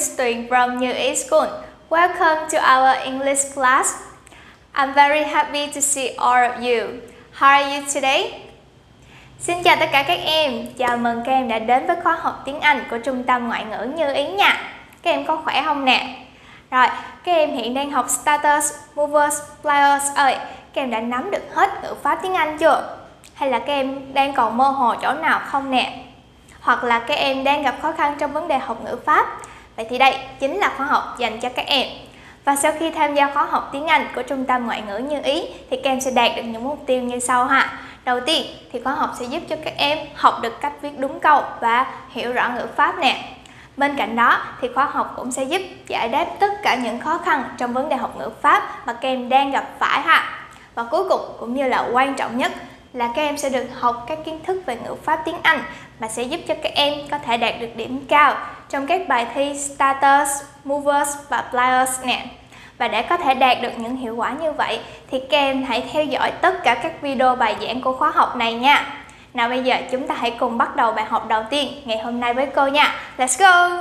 Miss Tuyền from Như Ý School. Welcome to our English class. I'm very happy to see all of you. How are you today? Xin chào tất cả các em. Chào mừng các em đã đến với khóa học tiếng Anh của Trung tâm Ngoại ngữ Như Ý nha. Các em có khỏe không nè? Rồi, các em hiện đang học starters, movers, flyers ơi. Các em đã nắm được hết ngữ pháp tiếng Anh chưa? Hay là các em đang còn mơ hồ chỗ nào không nè? Hoặc là các em đang gặp khó khăn trong vấn đề học ngữ pháp? Vậy thì đây chính là khóa học dành cho các em. Và sau khi tham gia khóa học tiếng Anh của Trung tâm Ngoại ngữ Như Ý thì các em sẽ đạt được những mục tiêu như sau ha. Đầu tiên thì khóa học sẽ giúp cho các em học được cách viết đúng câu và hiểu rõ ngữ pháp nè. Bên cạnh đó thì khóa học cũng sẽ giúp giải đáp tất cả những khó khăn trong vấn đề học ngữ pháp mà các em đang gặp phải ha. Và cuối cùng cũng như là quan trọng nhất là các em sẽ được học các kiến thức về ngữ pháp tiếng Anh mà sẽ giúp cho các em có thể đạt được điểm cao trong các bài thi starters, movers và flyers nè. Và để có thể đạt được những hiệu quả như vậy thì các em hãy theo dõi tất cả các video bài giảng của khóa học này nha. Nào bây giờ chúng ta hãy cùng bắt đầu bài học đầu tiên ngày hôm nay với cô nha. Let's go!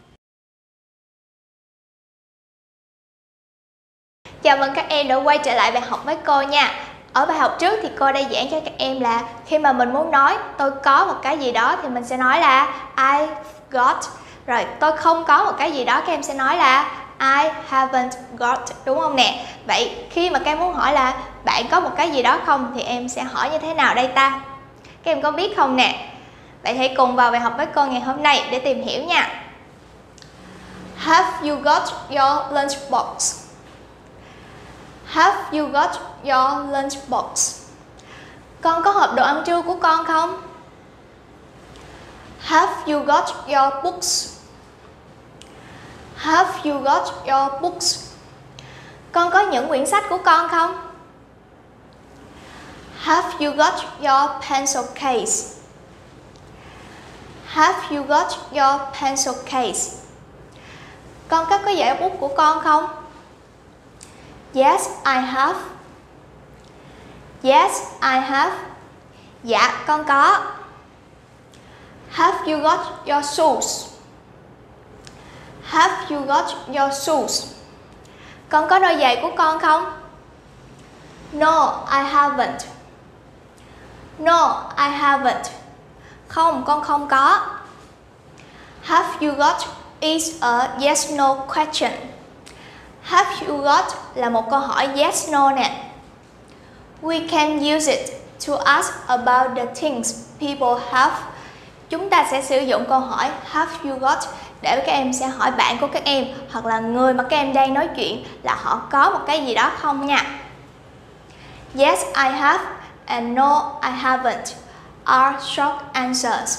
Chào mừng các em đã quay trở lại bài học với cô nha. Ở bài học trước thì cô đã giảng cho các em là khi mà mình muốn nói tôi có một cái gì đó thì mình sẽ nói là I got. Rồi tôi không có một cái gì đó các em sẽ nói là I haven't got, đúng không nè? Vậy khi mà các em muốn hỏi là bạn có một cái gì đó không thì em sẽ hỏi như thế nào đây ta? Các em có biết không nè? Vậy hãy cùng vào bài học với cô ngày hôm nay để tìm hiểu nha. Have you got your lunchbox? Have you got your lunchbox? Con có hộp đồ ăn trưa của con không? Have you got your books? Have you got your books? Con có những quyển sách của con không? Have you got your pencil case? Have you got your pencil case? Con có cái giấy bút của con không? Yes, I have. Yes, I have. Dạ, con có. Have you got your shoes? Have you got your shoes? Con có đôi giày của con không? No, I haven't. No, I haven't. Không, con không có. Have you got is a yes no question. Have you got là một câu hỏi yes no nè. We can use it to ask about the things people have. Chúng ta sẽ sử dụng câu hỏi have you got để các em sẽ hỏi bạn của các em hoặc là người mà các em đang nói chuyện là họ có một cái gì đó không nha. Yes, I have and no, I haven't are short answers.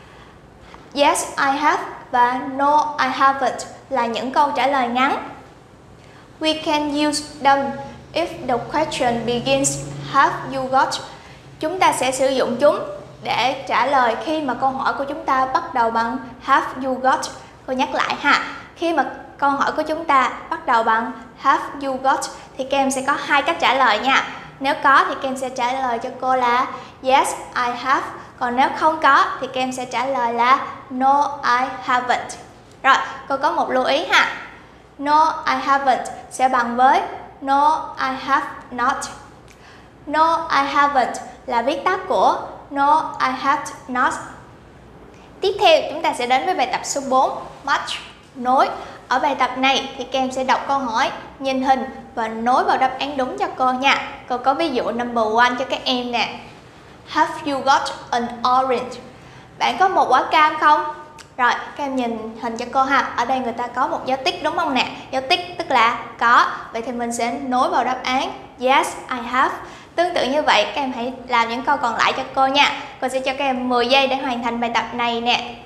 Yes, I have và no, I haven't là những câu trả lời ngắn. We can use them if the question begins have you got. Chúng ta sẽ sử dụng chúng để trả lời khi mà câu hỏi của chúng ta bắt đầu bằng have you got. Cô nhắc lại ha. Khi mà câu hỏi của chúng ta bắt đầu bằng have you got thì các em sẽ có hai cách trả lời nha. Nếu có thì các em sẽ trả lời cho cô là yes, I have. Còn nếu không có thì các em sẽ trả lời là no, I haven't. Rồi, cô có một lưu ý ha. No, I haven't sẽ bằng với no, I have not. No, I haven't là viết tắt của no, I have not. Tiếp theo chúng ta sẽ đến với bài tập số 4, match, nối. Ở bài tập này thì các em sẽ đọc câu hỏi, nhìn hình và nối vào đáp án đúng cho cô nha. Cô có ví dụ number 1 cho các em nè. Have you got an orange? Bạn có một quả cam không? Rồi, các em nhìn hình cho cô ha. Ở đây người ta có một dấu tích đúng không nè? Dấu tích tức là có. Vậy thì mình sẽ nối vào đáp án yes, I have. Tương tự như vậy, các em hãy làm những câu còn lại cho cô nha. Cô sẽ cho các em 10 giây để hoàn thành bài tập này nè.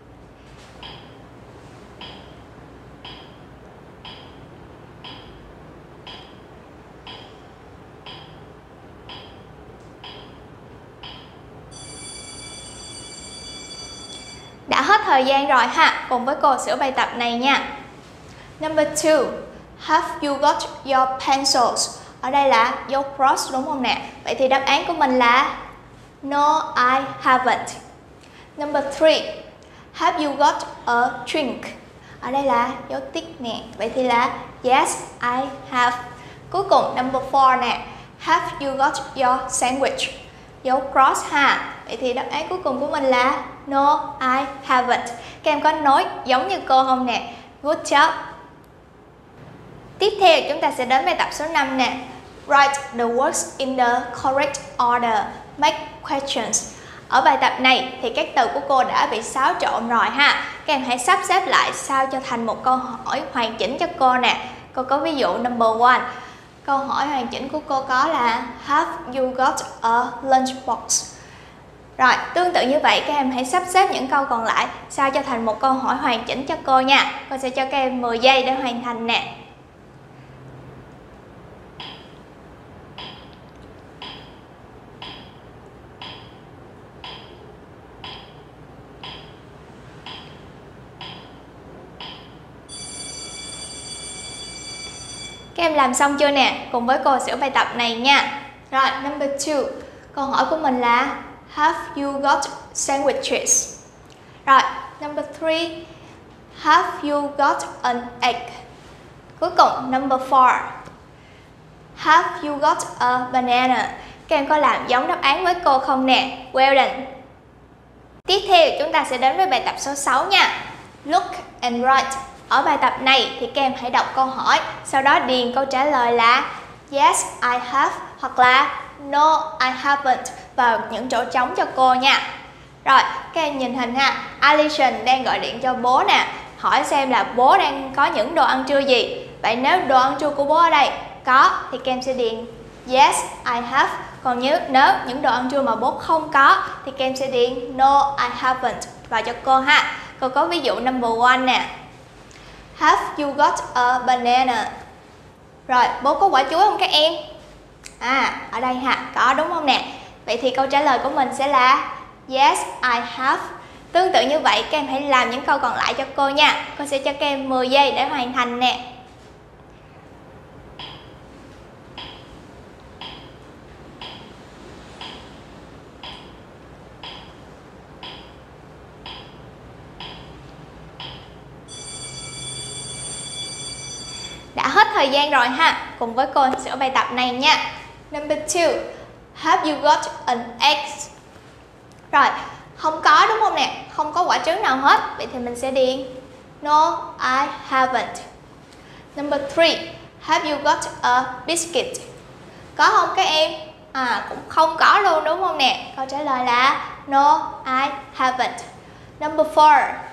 Đã hết thời gian rồi ha, cùng với cô sửa bài tập này nha. Number 2, have you got your pencils? Ở đây là dấu cross đúng không nè? Vậy thì đáp án của mình là no, I haven't. Number 3, have you got a drink? Ở đây là dấu tích nè. Vậy thì là yes, I have. Cuối cùng number 4 nè. Have you got your sandwich? Dấu cross ha. Vậy thì đáp án cuối cùng của mình là no, I haven't. Các em có nối giống như cô không nè? Good job. Tiếp theo chúng ta sẽ đến bài tập số 5 nè. Write the words in the correct order. Make questions. Ở bài tập này thì các từ của cô đã bị xáo trộn rồi ha. Các em hãy sắp xếp lại sao cho thành một câu hỏi hoàn chỉnh cho cô nè. Cô có ví dụ number 1. Câu hỏi hoàn chỉnh của cô có là have you got a lunchbox? Rồi, tương tự như vậy các em hãy sắp xếp những câu còn lại sao cho thành một câu hỏi hoàn chỉnh cho cô nha. Cô sẽ cho các em 10 giây để hoàn thành nè. Các em làm xong chưa nè? Cùng với cô sửa bài tập này nha. Rồi, number 2. Câu hỏi của mình là have you got sandwiches? Rồi, number 3. Have you got an egg? Cuối cùng, number 4. Have you got a banana? Các em có làm giống đáp án với cô không nè? Well done. Tiếp theo chúng ta sẽ đến với bài tập số 6 nha. Look and write. Ở bài tập này thì các em hãy đọc câu hỏi, sau đó điền câu trả lời là yes, I have hoặc là no, I haven't vào những chỗ trống cho cô nha. Rồi, các em nhìn hình ha. Alison đang gọi điện cho bố nè, hỏi xem là bố đang có những đồ ăn trưa gì. Vậy nếu đồ ăn trưa của bố ở đây có thì các em sẽ điền yes, I have. Còn nếu những đồ ăn trưa mà bố không có thì các em sẽ điền no, I haven't vào cho cô ha. Cô có ví dụ number 1 nè. Have you got a banana? Rồi, bố có quả chuối không các em? Ở đây ha, có đúng không nè? Vậy thì câu trả lời của mình sẽ là yes, I have. Tương tự như vậy, các em hãy làm những câu còn lại cho cô nha. Cô sẽ cho các em 10 giây để hoàn thành nè. Đã hết thời gian rồi ha. Cùng với cô sửa bài tập này nha. Number 2. Have you got an egg? Rồi, không có đúng không nè? Không có quả trứng nào hết. Vậy thì mình sẽ điền no, I haven't. Number 3. Have you got a biscuit? Có không các em? Cũng không có luôn đúng không nè? Câu trả lời là no, I haven't. Number 4.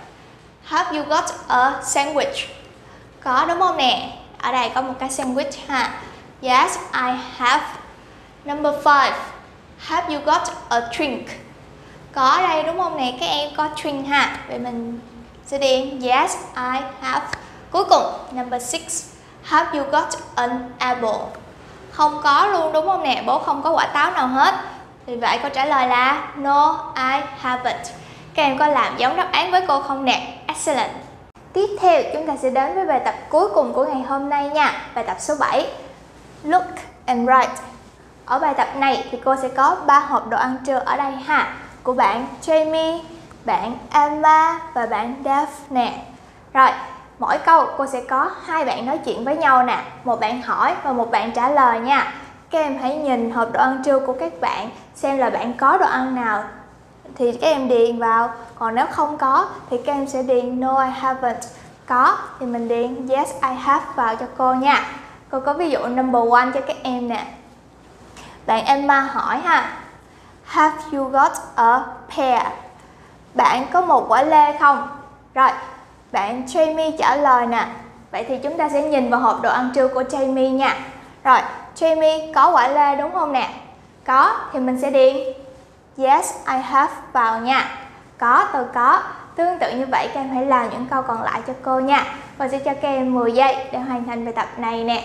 Have you got a sandwich? Có đúng không nè? Ở đây có một cái sandwich ha. Yes, I have. Number 5. Have you got a drink? Có ở đây đúng không nè? Các em có drink ha. Vậy mình sẽ điền yes, I have. Cuối cùng, number 6. Have you got an apple? Không có luôn đúng không nè? Bố không có quả táo nào hết. Vì vậy câu trả lời là no, I haven't. Các em có làm giống đáp án với cô không nè? Excellent. Tiếp theo chúng ta sẽ đến với bài tập cuối cùng của ngày hôm nay nha. Bài tập số 7. Look and write. Ở bài tập này thì cô sẽ có 3 hộp đồ ăn trưa ở đây ha. Của bạn Jamie, bạn Emma và bạn Dave nè. Rồi, mỗi câu cô sẽ có 2 bạn nói chuyện với nhau nè. Một bạn hỏi và một bạn trả lời nha. Các em hãy nhìn hộp đồ ăn trưa của các bạn, xem là bạn có đồ ăn nào thì các em điền vào. Còn nếu không có thì các em sẽ điền no, I haven't. Có thì mình điền yes, I have vào cho cô nha. Cô có ví dụ number 1 cho các em nè. Bạn Emma hỏi ha. Have you got a pear? Bạn có một quả lê không? Rồi, bạn Jamie trả lời nè. Vậy thì chúng ta sẽ nhìn vào hộp đồ ăn trưa của Jamie nha. Rồi, Jamie có quả lê đúng không nè? Có thì mình sẽ điền yes, I have vào nha. Có, từ có. Tương tự như vậy các em hãy làm những câu còn lại cho cô nha. Cô sẽ cho các em 10 giây để hoàn thành bài tập này nè.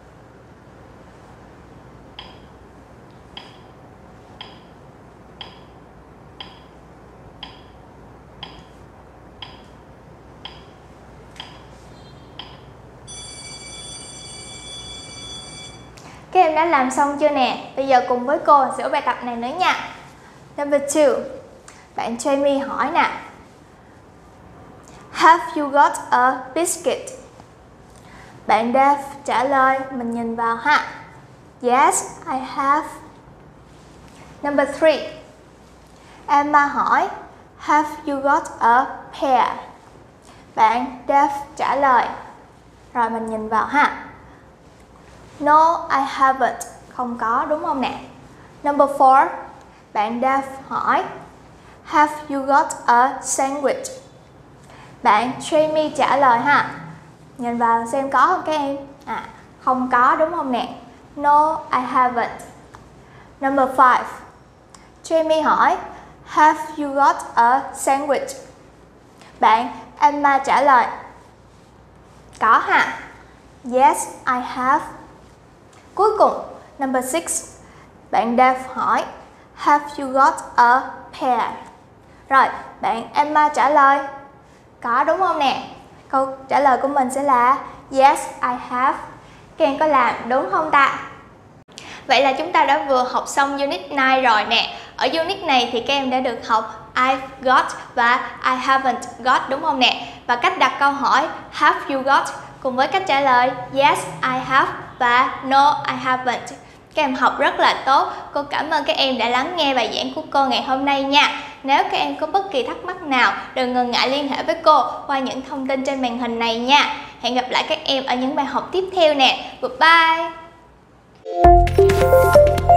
Các em đã làm xong chưa nè? Bây giờ cùng với cô sửa bài tập này nữa nha. Number 2. Bạn Jamie hỏi nè. Have you got a biscuit? Bạn Dave trả lời, mình nhìn vào ha. Yes, I have. Number 3. Emma hỏi, have you got a pear? Bạn Dave trả lời. Rồi mình nhìn vào ha. No, I haven't. Không có, đúng không nè? Number 4. Bạn Dave hỏi, have you got a sandwich? Bạn Jamie trả lời ha. Nhìn vào xem có không các em? Không có, đúng không nè? No, I haven't. Number 5. Jamie hỏi, have you got a sandwich? Bạn Emma trả lời, có ha. Yes, I have. Cuối cùng, number 6. Bạn Dave hỏi, have you got a pear? Rồi, bạn Emma trả lời, có, đúng không nè? Câu trả lời của mình sẽ là yes, I have. Các em có làm đúng không ta? Vậy là chúng ta đã vừa học xong Unit 9 rồi nè. Ở Unit này thì các em đã được học I've got và I haven't got, đúng không nè? Và cách đặt câu hỏi have you got cùng với cách trả lời yes, I have và no, I haven't. Các em học rất là tốt. Cô cảm ơn các em đã lắng nghe bài giảng của cô ngày hôm nay nha. Nếu các em có bất kỳ thắc mắc nào, đừng ngần ngại liên hệ với cô qua những thông tin trên màn hình này nha. Hẹn gặp lại các em ở những bài học tiếp theo nè. Bye bye.